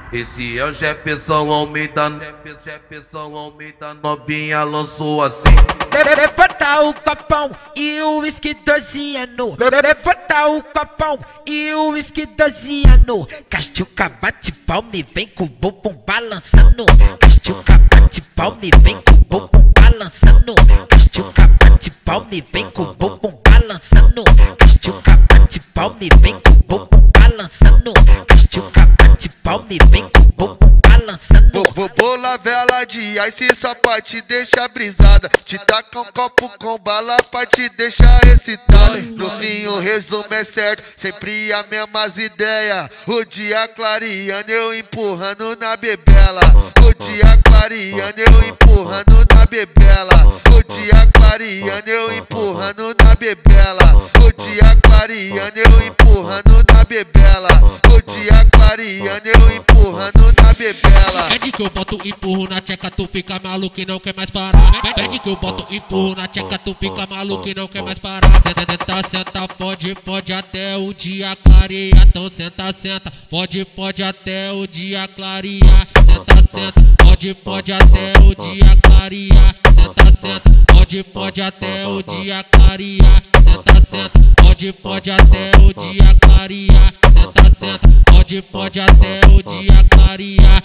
Esse é o Jefferson Almeida, Jefferson Almeida, novinha lançou assim. Levanta o copão e o uísque 12 anos. Levanta o copão e o uísque 12 anos. Castiuca bate palma e vem com o bumbum balançando. Castiuca bate palma e vem com o bumbum balançando. Castiuca bate palma e vem com o bumbum balançando. Castiuca bate palma e vem com o bumbum balançando. Castiuca bate palma e vem com o bumbum balançando. Vou bolar vela de ice só pra te deixar brisada. Te tacar um copo com bala pra te deixar excitado. No fim o resumo é certo, sempre as mesmas ideias. O dia clareando, eu empurrando na bebela. O dia clareando, eu empurrando na bebela. O dia clareando, eu empurrando na bebela. O dia clareando, eu empurrando na bebela. O dia clareando, eu empurrando na bebela. Pede que eu boto empurro na tcheca, tu fica maluco e não quer mais parar. Pede que eu boto empurro na tcheca, tu fica maluco e não quer mais parar. Senta, senta, fode, fode até o dia clarear. Então senta, senta, fode, fode até o dia clarear. Senta, senta, fode, fode até o dia clarear. Senta, senta, fode, fode até o dia clarear. Senta, senta, fode, fode até o dia clarear. Senta, senta, fode, fode até o dia clarear.